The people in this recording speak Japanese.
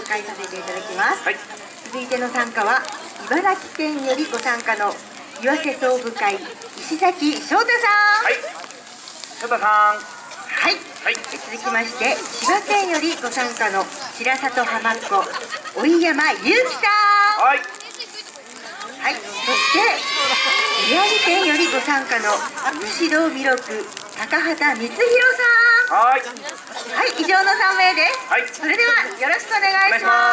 介させていただきます。 はい。 続いての参加は茨城県よりご参加の岩瀬総部会石崎翔太さん。 はい。翔太さん。 はい。 はい。 続きまして千葉県よりご参加の白里浜っ子追山祐樹さん。 はい。 はい。そして宮城県よりご参加の武士道弥勒高畑光弘さん。 はい。 はい、以上の3名です。 はい。 それではよろしくお願いします。